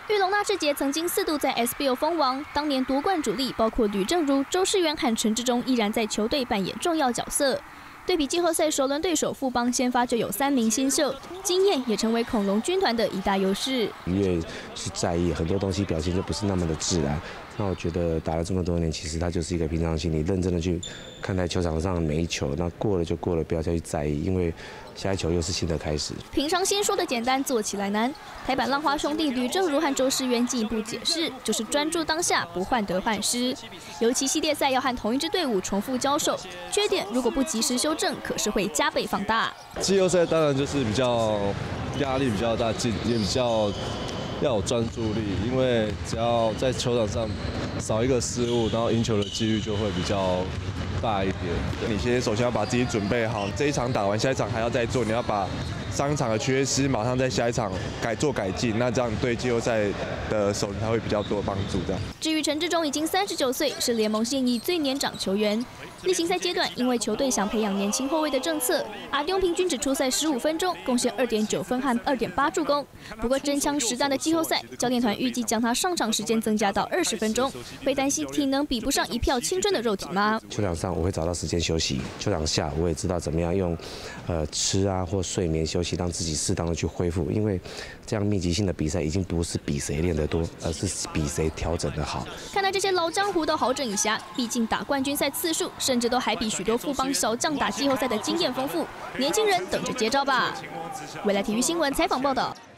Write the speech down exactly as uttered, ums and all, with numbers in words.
玉龙纳智捷曾经四度在 S B O 封王，当年夺冠主力包括吕正如、周世源和陈志忠，依然在球队扮演重要角色。对比季后赛首轮对手富邦先发就有三名新秀，经验也成为恐龙军团的一大优势。 越是在意很多东西，表现就不是那么的自然。那我觉得打了这么多年，其实它就是一个平常心，你认真的去看待球场上的每一球，那过了就过了，不要再去在意，因为下一球又是新的开始。 平常心说的简单，做起来难。台版浪花兄弟吕正如和周世源进一步解释，就是专注当下，不患得患失。尤其系列赛要和同一支队伍重复交手，缺点如果不及时修正，可是会加倍放大。 季后赛当然就是比较压力比较大，也比较要有专注力，因为只要在球场上少一个失误，然后赢球的几率就会比较大一点。 你先首先要把自己准备好，这一场打完，下一场还要再做，你要把上一场的缺失马上在下一场改做改进，那这样对季后赛的手才会比较多帮助。这样。 至于陈志忠已经三十九岁，是联盟现役最年长球员。例行赛阶段，因为球队想培养年轻后卫的政策，阿丢平均只出赛十五分钟，贡献二点九分和二点八助攻。不过真枪实弹的季后赛，教练团预计将他上场时间增加到二十分钟。会担心体能比不上一票青春的肉体吗？ 球场上我会找到时间休息，球场下我也知道怎么样用，呃吃啊或睡眠休息，让自己适当的去恢复。因为这样密集性的比赛已经不是比谁练得多，而是比谁调整得好。 看来这些老江湖都好整一下，毕竟打冠军赛次数，甚至都还比许多富邦小将打季后赛的经验丰富。年轻人等着接招吧。未来体育新闻采访报道。